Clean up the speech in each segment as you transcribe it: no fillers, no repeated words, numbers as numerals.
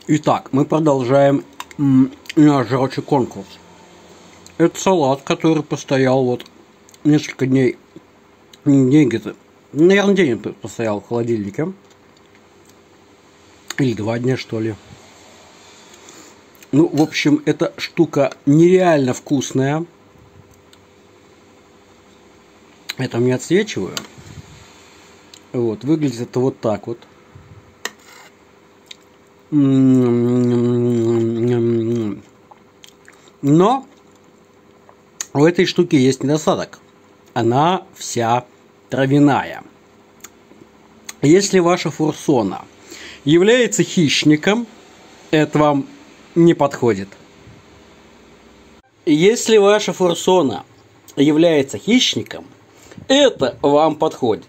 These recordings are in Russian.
Итак, мы продолжаем наш рабочий конкурс. Это салат, который постоял вот несколько дней, где-то, наверное, день постоял в холодильнике. Или 2 дня, что ли. Ну, в общем, эта штука нереально вкусная. Это мне отсвечиваю. Вот, выглядит это вот так вот. Но у этой штуки есть недостаток. Она вся травяная. Если ваша фурсона является хищником, это вам не подходит. Если ваша фурсона является хищником, это вам подходит.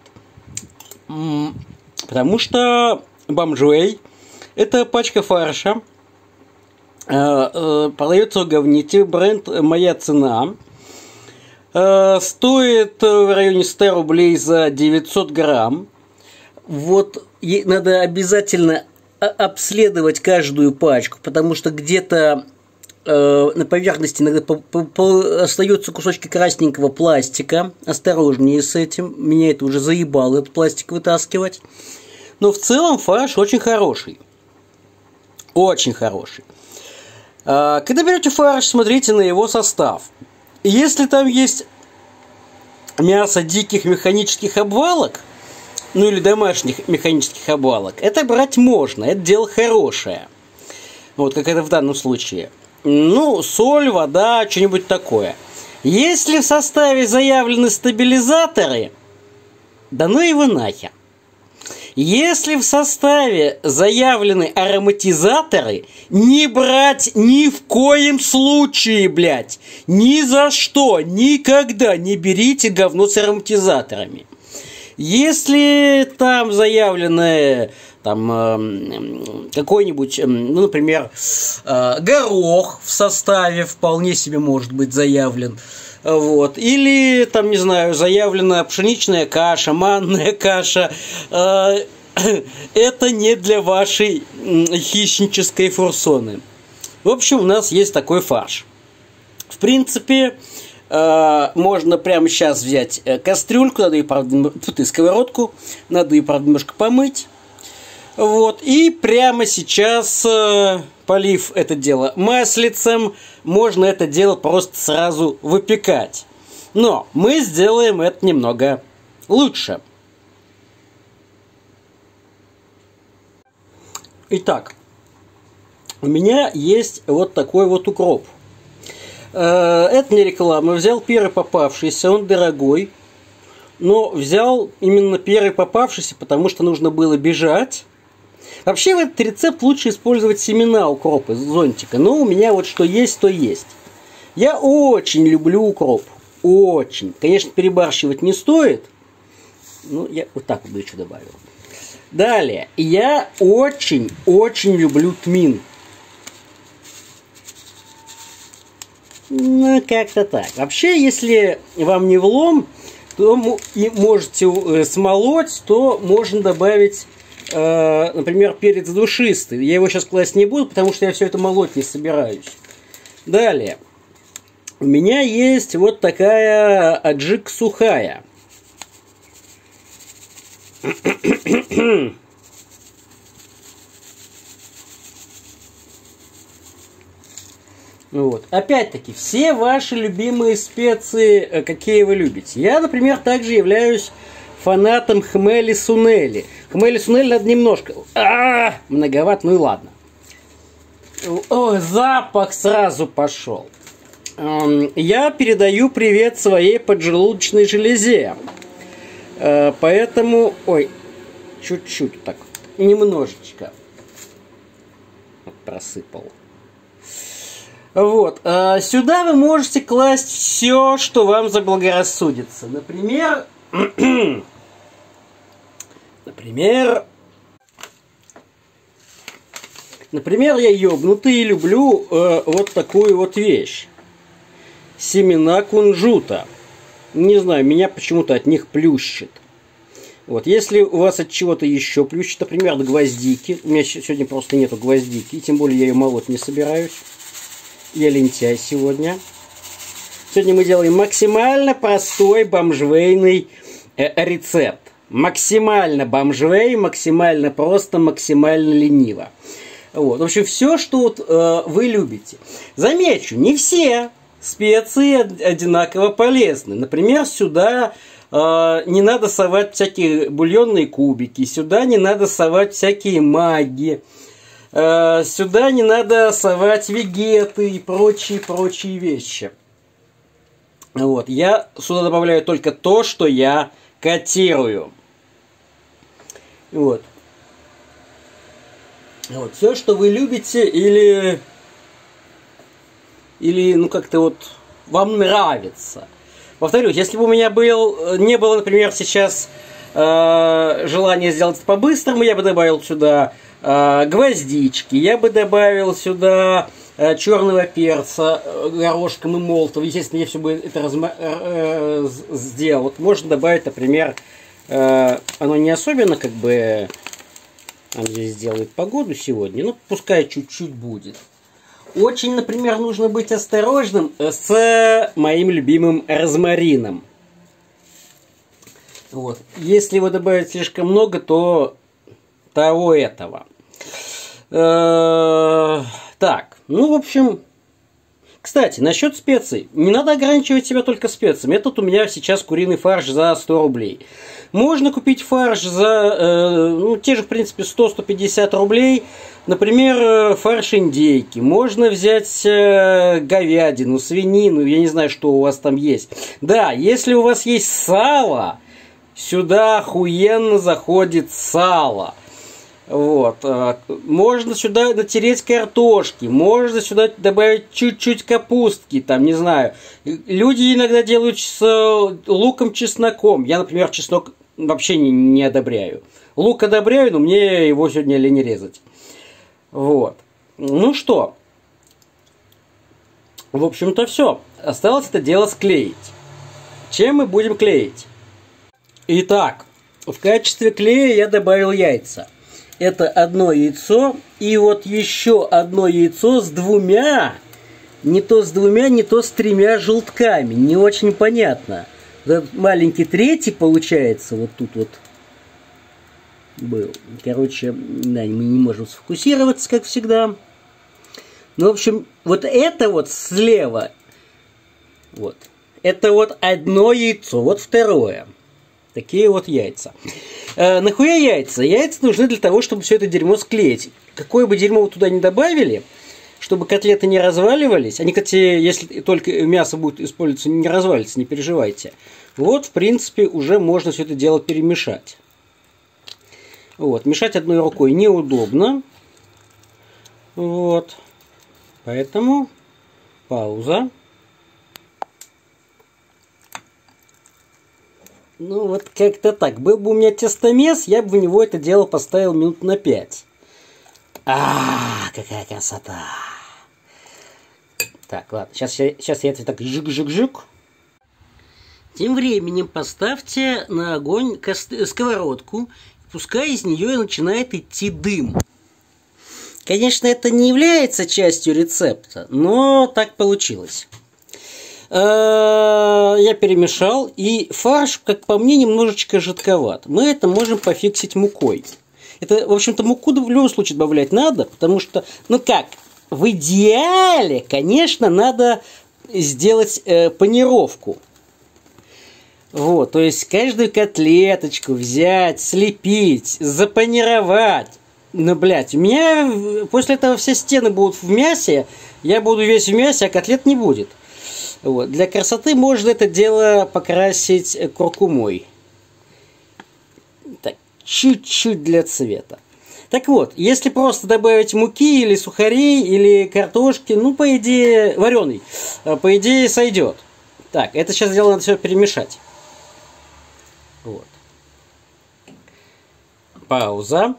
Потому что бомжей — это пачка фарша, продается в говните, бренд «Моя цена», стоит в районе 100 рублей за 900 грамм. Вот надо обязательно обследовать каждую пачку, потому что где-то на поверхности иногда остаются кусочки красненького пластика. Осторожнее с этим, меня это уже заебало, этот пластик вытаскивать. Но в целом фарш очень хороший. Очень хороший. Когда берете фарш, смотрите на его состав. Если там есть мясо диких механических обвалок, ну или домашних механических обвалок, это брать можно, это дело хорошее. Вот как это в данном случае. Ну, соль, вода, что-нибудь такое. Если в составе заявлены стабилизаторы, да ну его нахер. Если в составе заявлены ароматизаторы, не брать ни в коем случае, блядь. Ни за что, никогда не берите говно с ароматизаторами. Если там заявлены какой-нибудь, ну, например, горох в составе вполне себе может быть заявлен. Вот. Или, там, не знаю, заявлена пшеничная каша, манная каша. Это не для вашей хищнической фурсоны. В общем, у нас есть такой фарш. В принципе, можно прямо сейчас взять кастрюльку, надо ее, правда, сковородку, надо ее, правда, немножко помыть. Вот. И прямо сейчас, полив это дело маслицем, можно это дело просто сразу выпекать. Но мы сделаем это немного лучше. Итак, у меня есть вот такой вот укроп. Это не реклама. Взял первый попавшийся, он дорогой. Но взял именно первый попавшийся, потому что нужно было бежать. Вообще в этот рецепт лучше использовать семена укропа из зонтика. Но у меня вот что есть, то есть. Я очень люблю укроп. Очень. Конечно, перебарщивать не стоит. Ну, я вот так вот еще добавил. Далее. Я очень люблю тмин. Ну, как-то так. Вообще, если вам не влом, то можете смолоть, то можно добавить, например, перец душистый. Я его сейчас класть не буду, потому что я все это молоть не собираюсь. Далее. У меня есть вот такая аджик сухая. Вот. Опять-таки, все ваши любимые специи, какие вы любите. Я, например, также являюсь фанатом хмели-сунели. Хмели-сунели надо немножко. Многовато, ну и ладно. О, запах сразу пошел. Я передаю привет своей поджелудочной железе. Поэтому, ой, чуть-чуть так, немножечко просыпал. Вот, сюда вы можете класть все, что вам заблагорассудится. Например, я ёбнутый и люблю вот такую вот вещь. Семена кунжута. Не знаю, меня почему-то от них плющит. Вот, если у вас от чего-то еще плющит, например, от гвоздики, у меня сегодня просто нету гвоздики, и тем более я ее молоть не собираюсь, я лентяй сегодня. Сегодня мы делаем максимально простой бомжвейный рецепт. Максимально бомжвей, максимально просто, максимально лениво. Вот. В общем, все, что вот, вы любите. Замечу, не все специи одинаково полезны. Например, сюда не надо совать всякие бульонные кубики, сюда не надо совать всякие маги, сюда не надо совать вегеты и прочие вещи. Вот. Я сюда добавляю только то, что я котирую. Вот. Вот. Все, что вы любите или ну как-то вот вам нравится. Повторюсь, если бы у меня не было, например, сейчас желания сделать это по-быстрому, я бы добавил сюда гвоздички, я бы добавил сюда черного перца горошком и молотом. Естественно, я все бы это сделал. Вот можно добавить, например, оно не особенно как бы здесь делает погоду сегодня, ну пускай чуть-чуть будет. Очень, например, нужно быть осторожным с моим любимым розмарином. Вот. Если его добавить слишком много, то того этого. Так, ну, в общем... Кстати, насчет специй. Не надо ограничивать себя только специями. Этот у меня сейчас куриный фарш за 100 рублей. Можно купить фарш за, те же, в принципе, 100-150 рублей. Например, фарш индейки. Можно взять говядину, свинину, я не знаю, что у вас там есть. Да, если у вас есть сало, сюда охуенно заходит сало. Вот. Можно сюда натереть картошки, можно сюда добавить чуть-чуть капустки, там, не знаю. Люди иногда делают с луком, чесноком. Я, например, чеснок вообще не одобряю. Лук одобряю, но мне его сегодня лень резать. Вот. Ну что, в общем-то все. Осталось это дело склеить. Чем мы будем клеить? Итак, в качестве клея я добавил яйца. Это одно яйцо и вот еще одно яйцо с двумя, не то с двумя, не то с тремя желтками. Не очень понятно. Этот маленький третий получается вот тут вот был. Короче, да, мы не можем сфокусироваться, как всегда. Ну, в общем, вот это вот слева, вот, это вот одно яйцо, вот второе. Такие вот яйца. Нахуя яйца? Яйца нужны для того, чтобы все это дерьмо склеить. Какое бы дерьмо вы туда не добавили, чтобы котлеты не разваливались, они, кстати, если только мясо будет использоваться, не развалится, не переживайте. Вот, в принципе, уже можно все это дело перемешать. Вот, мешать одной рукой неудобно. Вот. Поэтому пауза. Ну, вот как-то так. Был бы у меня тестомес, я бы в него это дело поставил минут на 5. Какая красота! Так, ладно, сейчас я это так жик-жик-жик. Тем временем поставьте на огонь сковородку, пускай из нее начинает идти дым. Конечно, это не является частью рецепта, но так получилось. Я перемешал, и фарш, как по мне, немножечко жидковат. Мы это можем пофиксить мукой. Это, в общем-то, муку в любом случае добавлять надо, потому что, ну как, в идеале, конечно, надо сделать панировку. Вот, то есть каждую котлеточку взять, слепить, запанировать. Ну, блядь, у меня после этого все стены будут в мясе, я буду весь в мясе, а котлет не будет. Вот. Для красоты можно это дело покрасить куркумой. Так, чуть-чуть для цвета. Так вот, если просто добавить муки или сухарей, или картошки, ну, по идее, вареный, по идее, сойдет. Так, это сейчас дело надо все перемешать. Вот. Пауза.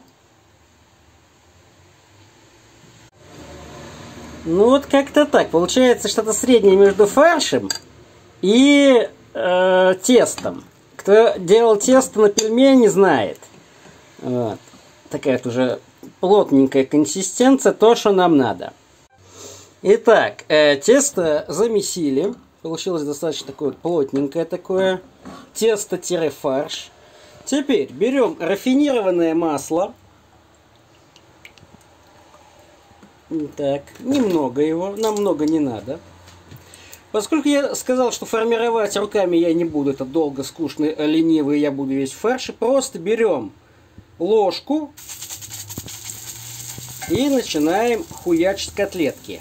Ну вот как-то так. Получается что-то среднее между фаршем и тестом. Кто делал тесто на пельмени, знает. Вот. Такая вот уже плотненькая консистенция, то, что нам надо. Итак, тесто замесили. Получилось достаточно такое плотненькое такое тесто-фарш. Теперь берем рафинированное масло. Так, немного его, нам много не надо. Поскольку я сказал, что формировать руками я не буду, это долго, скучно, ленивый, я буду весь в фарше, просто берем ложку и начинаем хуячить котлетки.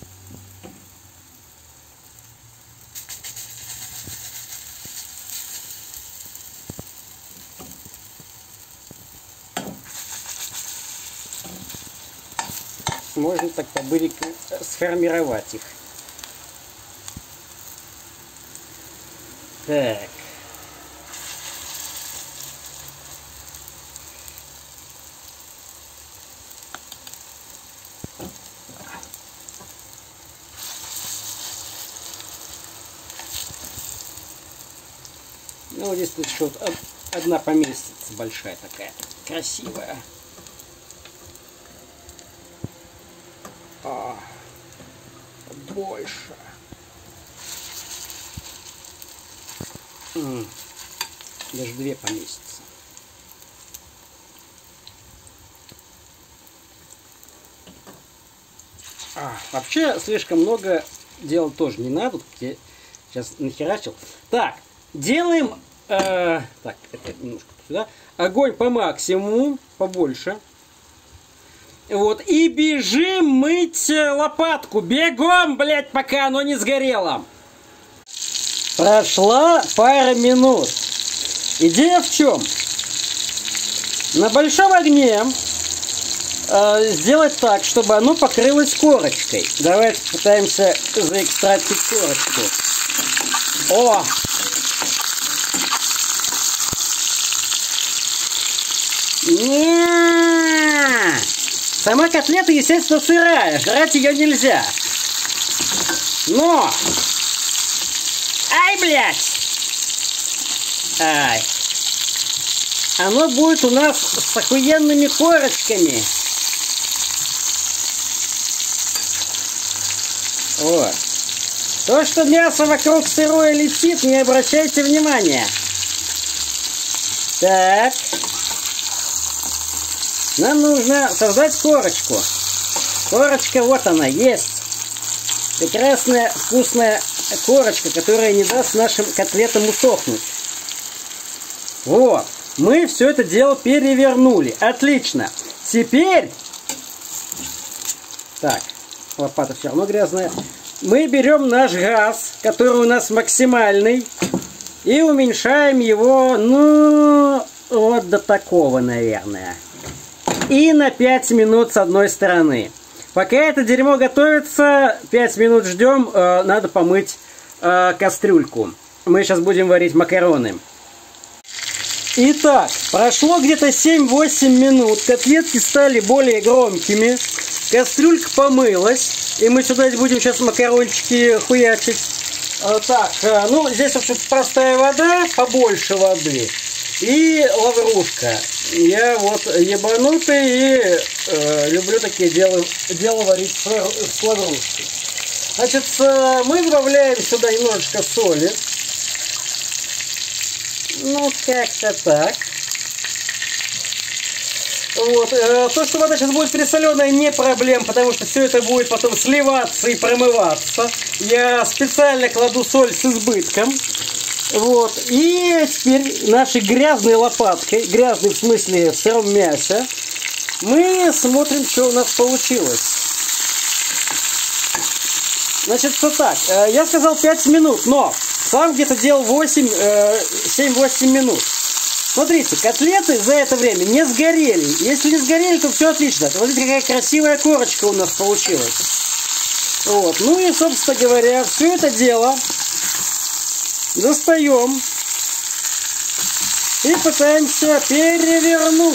Можно так по-быренькому сформировать их. Так. Ну, вот здесь еще вот одна поместится, большая такая, красивая. Больше. Даже две поместится. Вообще слишком много делать тоже не надо. Я сейчас нахерачил. Так, делаем. Так, это немножко сюда. Огонь по максимуму, побольше. Вот, и бежим мыть лопатку. Бегом, блядь, пока оно не сгорело. Прошла пара минут. Идея в чем? На большом огне сделать так, чтобы оно покрылось корочкой. Давайте попытаемся заэкстратить корочку. О! Сама котлета, естественно, сырая. Жрать ее нельзя. Но! Ай, блядь! Ай! Оно будет у нас с охуенными корочками. Вот. То, что мясо вокруг сырое летит, не обращайте внимания. Так. Нам нужно создать корочку. Корочка, вот она, есть. Прекрасная, вкусная корочка, которая не даст нашим котлетам усохнуть. Вот. Мы все это дело перевернули. Отлично. Теперь... Так, лопата все равно грязная. Мы берем наш газ, который у нас максимальный, и уменьшаем его, ну, вот до такого, наверное. И на 5 минут с одной стороны. Пока это дерьмо готовится, 5 минут ждем, надо помыть кастрюльку. Мы сейчас будем варить макароны. Итак, прошло где-то 7-8 минут, котлетки стали более громкими, кастрюлька помылась, и мы сюда будем сейчас макарончики хуячить. Так, ну здесь вообще простая вода, побольше воды, и лаврушка. Я вот ебанутый и люблю такие дела варить с лаврушкой. Значит, мы добавляем сюда немножечко соли. Ну, как-то так. Вот. То, что вода сейчас будет пересоленная, не проблем, потому что все это будет потом сливаться и промываться. Я специально кладу соль с избытком. Вот. И теперь нашей грязной лопаткой, грязной в смысле в сыром мясе, мы смотрим, что у нас получилось. Значит, что так. Я сказал 5 минут, но сам где-то делал 7-8 минут. Смотрите, котлеты за это время не сгорели. Если не сгорели, то все отлично. Смотрите, какая красивая корочка у нас получилась. Вот. Ну и, собственно говоря, все это дело достаем и пытаемся перевернуть.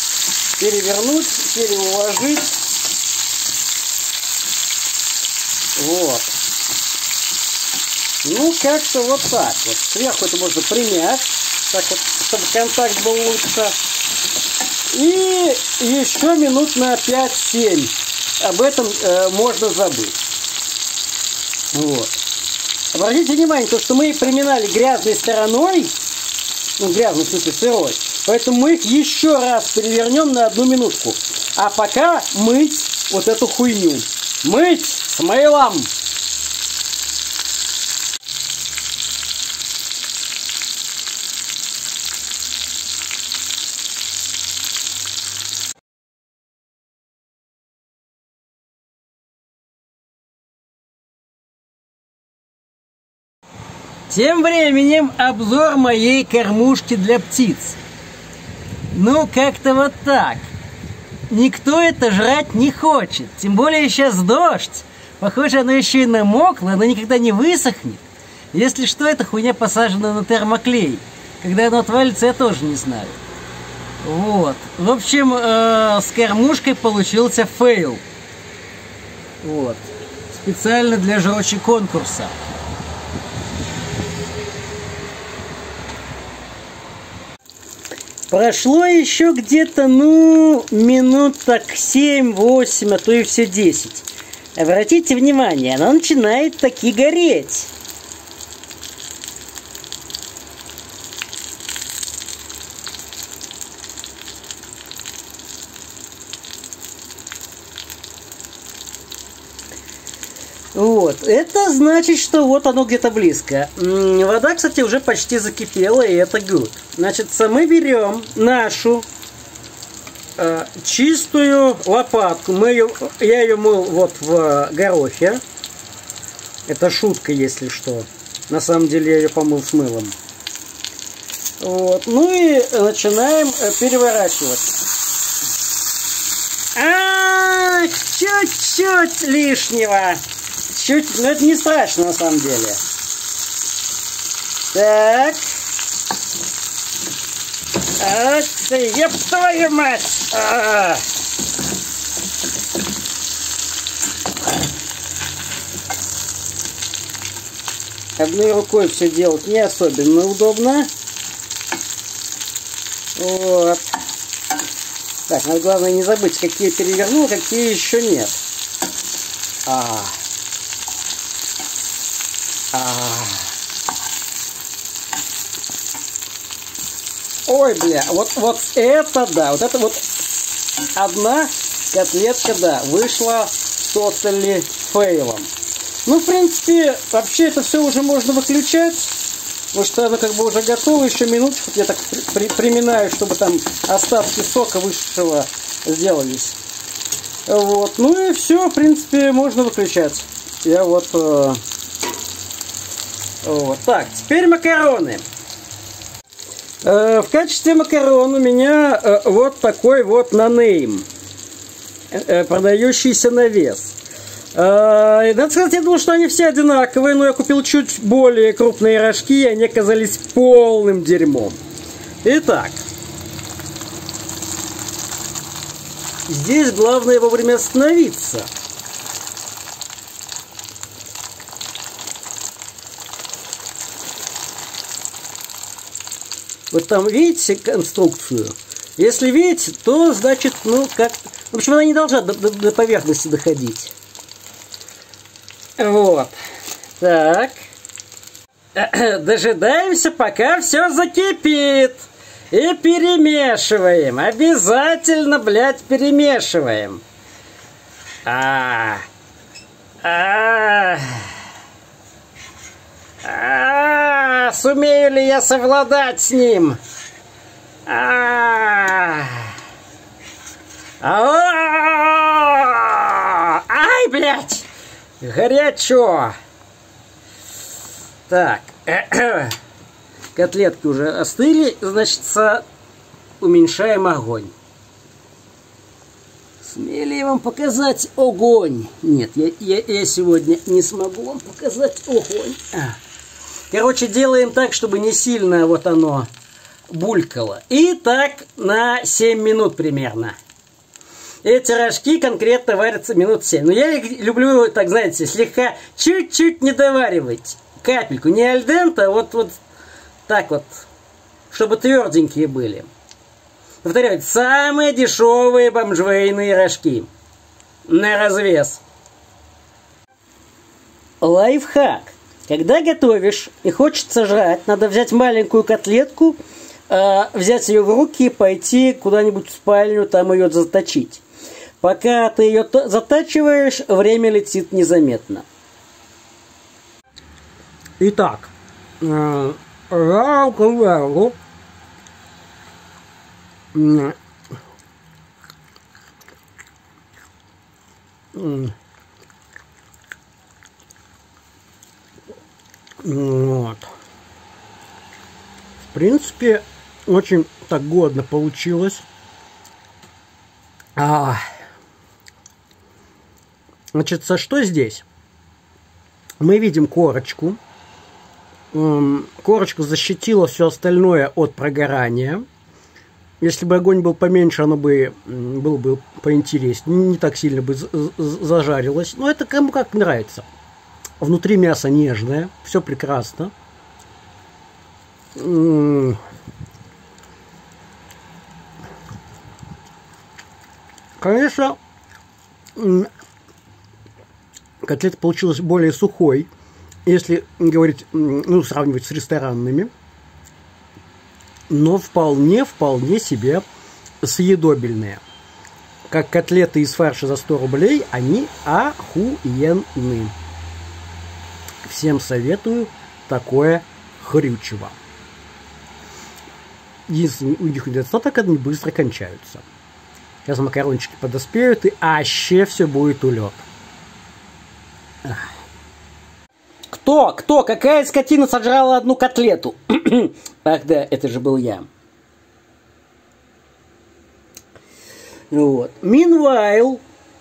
Перевернуть, переуложить. Вот. Ну, как-то вот так вот. Сверху это можно примять, так вот, чтобы контакт был лучше. И еще минут на 5-7. Об этом можно забыть. Вот. Обратите внимание, то, что мы их приминали грязной стороной, ну, грязной, в смысле, сырой, поэтому мы их еще раз перевернем на 1 минутку. А пока мыть вот эту хуйню. Мыть с мылом. Тем временем обзор моей кормушки для птиц. Ну, как-то вот так. Никто это жрать не хочет. Тем более сейчас дождь. Похоже, оно еще и намокло, оно никогда не высохнет. Если что, эта хуйня посажена на термоклей. Когда оно отвалится, я тоже не знаю. Вот. В общем, с кормушкой получился фейл. Вот. Специально для жрочи конкурса. Прошло еще где-то, ну, минут так 7-8, а то и все 10. Обратите внимание, она начинает таки гореть. Вот, это значит, что вот оно где-то близко. Вода, кстати, уже почти закипела, и это good. Значит, мы берем нашу чистую лопатку. Я ее мыл вот в горохе. Это шутка, если что. На самом деле я ее помыл с мылом. Вот. Ну и начинаем переворачивать. Чуть-чуть лишнего. Чуть, но это не страшно на самом деле. Так. Ах ты, еб твою мать! Одной рукой все делать не особенно удобно. Вот. Так, надо главное не забыть, какие перевернул, какие еще нет. Ой, бля, вот это да, вот это вот одна котлетка, да, вышла totally фейлом. Ну, в принципе, вообще это все уже можно выключать, потому что оно как бы уже готово, еще минутку, я так приминаю, чтобы там остатки сока вышедшего сделались. Вот, ну и все, в принципе, можно выключать. Я вот... Вот. Так, теперь макароны. В качестве макарон у меня вот такой вот нонейм, продающийся на вес. Надо сказать, я думал, что они все одинаковые, но я купил чуть более крупные рожки, и они оказались полным дерьмом. Итак, здесь главное вовремя остановиться. Вот там видите конструкцию? Если видите, то значит, ну как... В общем, она не должна до поверхности доходить. Вот. Так. Дожидаемся, пока все закипит. И перемешиваем. Обязательно, блядь, перемешиваем. Сумею ли я совладать с ним? Ай, блядь! Горячо! Так. Котлетки уже остыли, значит, уменьшаем огонь. Смею ли я вам показать огонь? Нет, я сегодня не смогу вам показать огонь. Короче, делаем так, чтобы не сильно вот оно булькало. И так на 7 минут примерно. эти рожки конкретно варятся минут 7. Но я их люблю, так знаете, слегка, чуть-чуть не доваривать. Капельку. Не альдента, а вот так вот. Чтобы тверденькие были. Повторяю, самые дешевые бомжвейные рожки. На развес. Лайфхак. Когда готовишь и хочется жрать, надо взять маленькую котлетку, взять ее в руки и пойти куда-нибудь в спальню, там ее заточить. Пока ты ее затачиваешь, время летит незаметно. Итак, вот. В принципе, очень так годно получилось. Значит, что здесь? Мы видим корочку. Корочка защитила все остальное от прогорания. Если бы огонь был поменьше, оно бы было бы поинтереснее. Не так сильно бы зажарилось. Но это кому как нравится. Внутри мясо нежное. Все прекрасно. Конечно, котлета получилась более сухой, если говорить, сравнивать с ресторанными, но вполне себе съедобельные. Как котлеты из фарша за 100 рублей, они охуенны. Всем советую такое хрючево. Единственный у них недостаток, они быстро кончаются. Сейчас макарончики подоспеют, и вообще все будет улет. Кто? Какая скотина сожрала одну котлету? Ах да, это же был я. Вот. Meanwhile,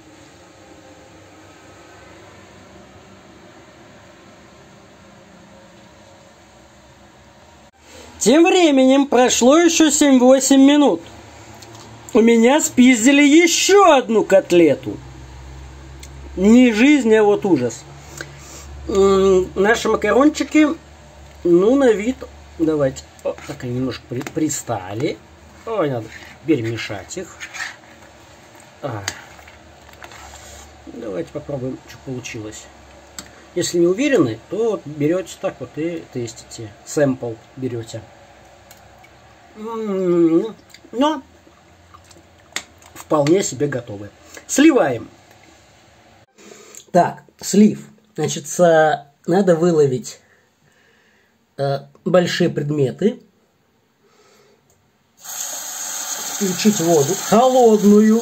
тем временем прошло еще 7-8 минут. У меня спиздили еще одну котлету. Не жизнь, а вот ужас. Наши макарончики, на вид, давайте, так они немножко пристали. Ой, надо перемешать их. Давайте попробуем, что получилось. Если не уверены, то вот берете так вот и тестите. Сэмпл берете. Но вполне себе готовы. Сливаем. Так, слив. Значит, надо выловить большие предметы. Включить воду холодную.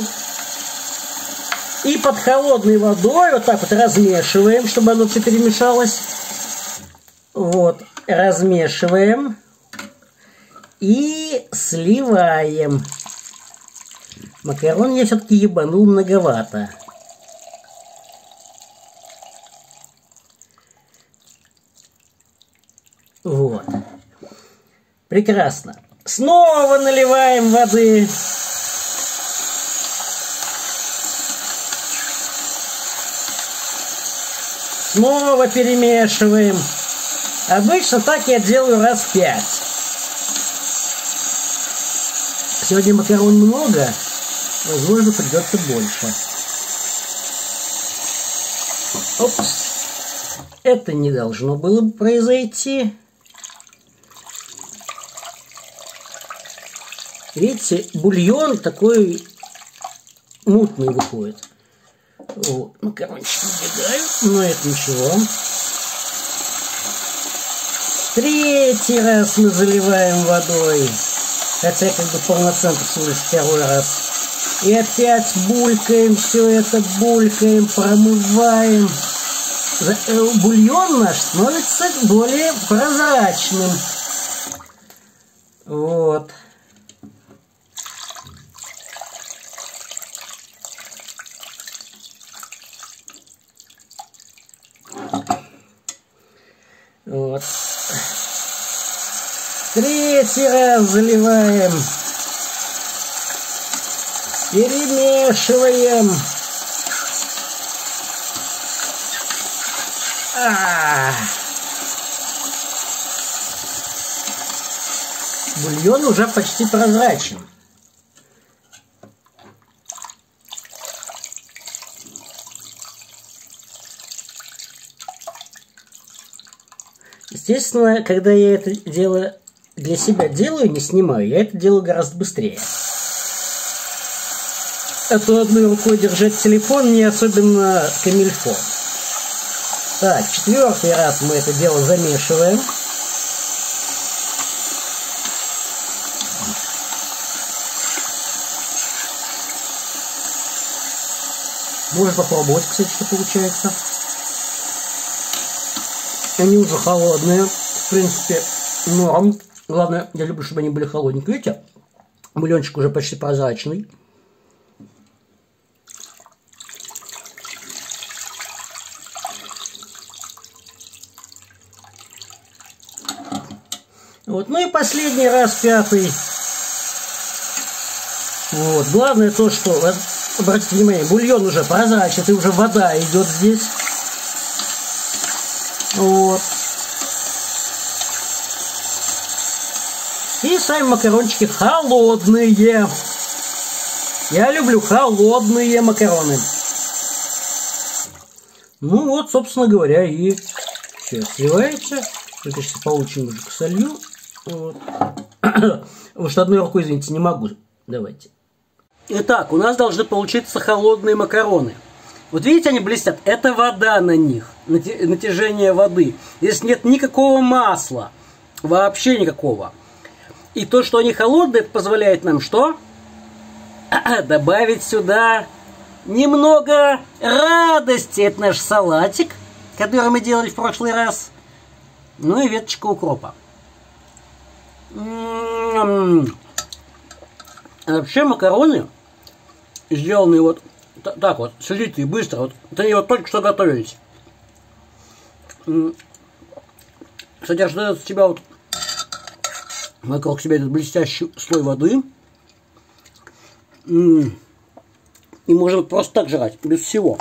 И под холодной водой вот так вот размешиваем, чтобы оно все перемешалось. Вот, размешиваем. И сливаем. Макарон я все-таки ебанул многовато. Вот. Прекрасно. Снова наливаем воды. Снова перемешиваем. Обычно так я делаю раз 5. Сегодня макарон много. Возможно, придется больше. Опс. Это не должно было бы произойти. Видите, бульон такой мутный выходит. Вот, макарончики убегают, но это ничего. Третий раз мы заливаем водой. Хотя как бы полноценно всего лишь второй раз. И опять булькаем, все это булькаем, промываем. Бульон наш становится более прозрачным. Вот. Вот. Третий раз заливаем. Перемешиваем. Бульон уже почти прозрачен. Естественно, когда я это дело для себя делаю, не снимаю, я это делаю гораздо быстрее. А то одной рукой держать телефон не особенно камильфо. Так, 4-й раз мы это дело замешиваем. Можно попробовать, кстати, что получается. Они уже холодные. В принципе, норм. Главное, я люблю, чтобы они были холодненькие. Видите? Бульончик уже почти прозрачный. Вот. Ну и последний раз, 5-й. Вот. Главное то, что, обратите внимание, бульон уже прозрачный, и уже вода идет здесь. Вот. И сами макарончики холодные. Я люблю холодные макароны. Ну вот, собственно говоря, и все сливается. Только сейчас получим уже к солью. Вот. Потому что одной рукой, извините, не могу. Давайте. Итак, у нас должны получиться холодные макароны. Вот видите, они блестят. Это вода на них. Натяжение воды. Здесь нет никакого масла. Вообще никакого. И то, что они холодные, это позволяет нам что? Добавить сюда немного радости. Это наш салатик, который мы делали в прошлый раз. Ну и веточка укропа. А вообще макароны, сделанные вот так вот, следите, быстро. Вот они вот только что готовились. Содержат в себя вот вокруг себя этот блестящий слой воды. И можно просто так жрать, без всего.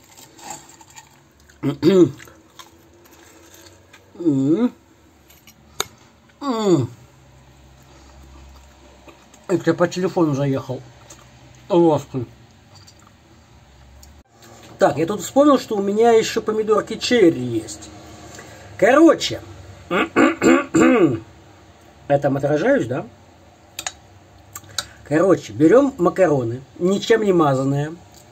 Это я по телефону заехал. Ласку. Так, я тут вспомнил, что у меня еще помидорки черри есть. Короче. Я там отражаюсь, да? Короче, берем макароны, ничем не мазанные.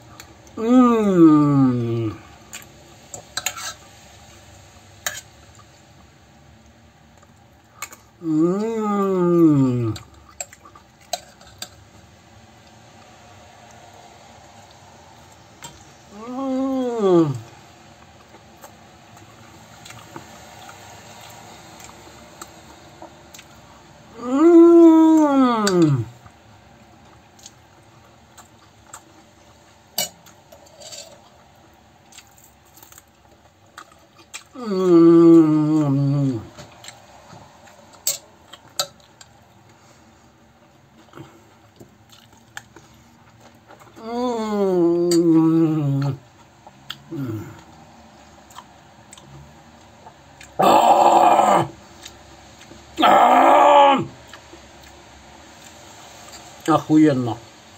Охуенно.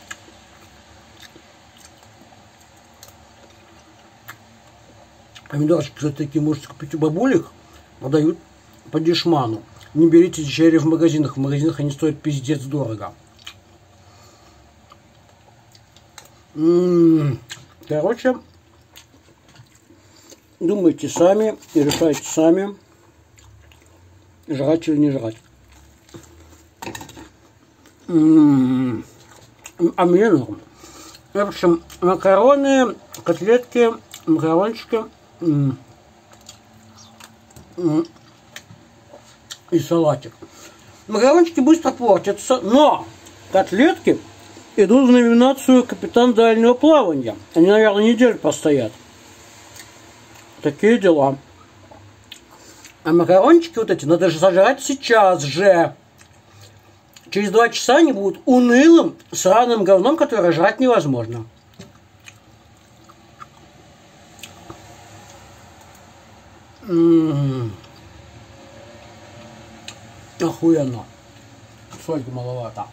Помидорчики, кстати, такие можете купить у бабулек, продают по дешману. Не берите черри в магазинах. В магазинах они стоят пиздец дорого. Короче, думайте сами и решайте сами, жрать или не жрать. А мне норм. В общем, макароны, котлетки, макарончики и салатик. Макарончики быстро портятся, но котлетки идут в номинацию «Капитан дальнего плавания». Они, наверное, неделю постоят. Такие дела. А макарончики вот эти надо же сожрать сейчас же. Через 2 часа они будут унылым, сраным говном, которое жрать невозможно. Охуенно. Сольки маловато.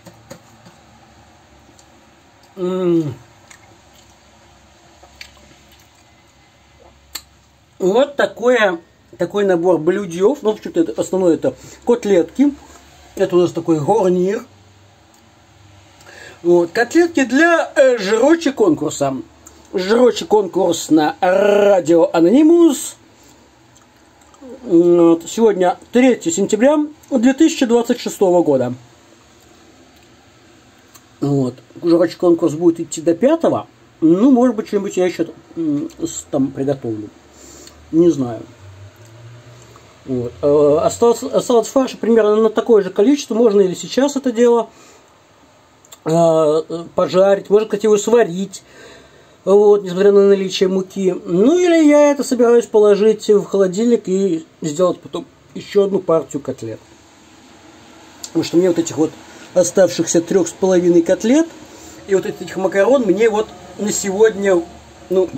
Вот такой набор блюдев. Ну, что-то это основное это котлетки. Это у нас такой гарнир. Вот, котлетки для жрочи конкурса. Жрочи конкурс на радио Анонимус. Вот, сегодня 3 сентября 2026 года. Вот. Жрочи конкурс будет идти до 5. Ну, может быть, что-нибудь я еще там приготовлю. Не знаю. Вот. Осталось фарша примерно на такое же количество. Можно или сейчас это дело пожарить. Можно, кстати, его сварить. Вот, несмотря на наличие муки. Ну, или я это собираюсь положить в холодильник и сделать потом еще одну партию котлет. Потому что мне вот этих вот оставшихся 3,5 котлет и вот этих макарон мне вот на сегодня, ну,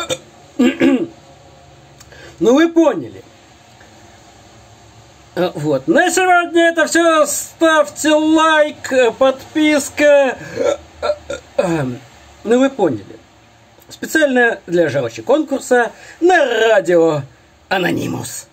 ну вы поняли. Вот. На сегодня это все. Ставьте лайк, подписка. Ну вы поняли. Специально для жрочи конкурса на радио Анонимус.